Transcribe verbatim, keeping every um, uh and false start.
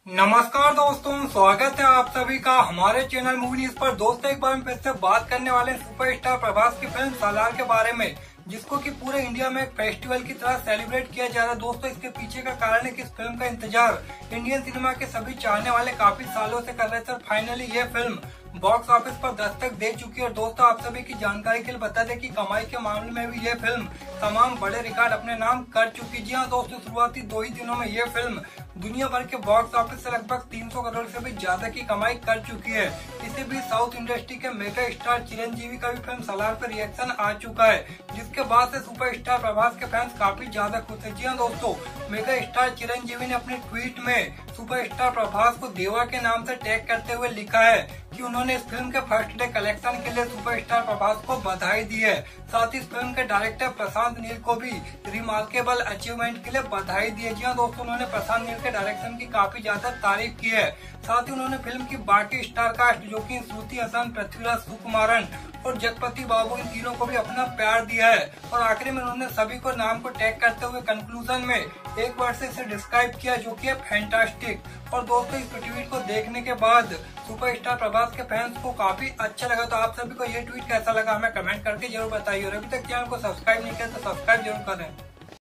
नमस्कार दोस्तों, स्वागत है आप सभी का हमारे चैनल मूवी न्यूज पर। दोस्तों, एक बार हम फिर से बात करने वाले हैं सुपरस्टार प्रभास की फिल्म सालार के बारे में, जिसको कि पूरे इंडिया में एक फेस्टिवल की तरह सेलिब्रेट किया जा रहा है। दोस्तों, इसके पीछे का कारण है कि इस फिल्म का इंतजार इंडियन सिनेमा के सभी चाहने वाले काफी सालों से कर रहे थे और फाइनली ये फिल्म बॉक्स ऑफिस पर दस्तक दे चुकी है। और दोस्तों, आप सभी की जानकारी के लिए बता दें कि कमाई के मामले में भी ये फिल्म तमाम बड़े रिकॉर्ड अपने नाम कर चुकी। जी हाँ दोस्तों, शुरुआती दो ही दिनों में ये फिल्म दुनिया भर के बॉक्स ऑफिस से लगभग तीन सौ करोड़ से भी ज्यादा की कमाई कर चुकी है। इसी बीच साउथ इंडस्ट्री के मेगा स्टार चिरंजीवी का भी फिल्म सालार पर रिएक्शन आ चुका है, जिसके बाद से सुपरस्टार प्रभास के फैंस काफी ज्यादा खुश है। जी हाँ दोस्तों, मेगा स्टार चिरंजीवी ने अपने ट्वीट में सुपरस्टार प्रभास को देवा के नाम से टैग करते हुए लिखा है कि उन्होंने इस फिल्म के फर्स्ट डे कलेक्शन के लिए सुपरस्टार प्रभास को बधाई दी है। साथ ही इस फिल्म के डायरेक्टर प्रशांत नील को भी रिमार्केबल अचीवमेंट के लिए बधाई दी है। जी हाँ दोस्तों, उन्होंने प्रशांत नील के डायरेक्शन की काफी ज्यादा तारीफ की है। साथ ही उन्होंने फिल्म की बाकी स्टार कास्ट जो कि श्रुति हसन, पृथ्वीराज सुकुमारन और जगपति बाबू, इन तीनों को भी अपना प्यार दिया है। और आखिरी में उन्होंने सभी को नाम को टैग करते हुए कंक्लूजन में एक वर्ड से इसे डिस्क्राइब किया, जो कि है फैंटास्टिक। और दोस्तों, इस ट्वीट को देखने के बाद सुपरस्टार प्रभास के फैंस को काफी अच्छा लगा। तो आप सभी को ये ट्वीट कैसा लगा हमें कमेंट करके जरूर बताइए। और अभी तक चैनल को सब्सक्राइब नहीं किया तो सब्सक्राइब जरूर करें।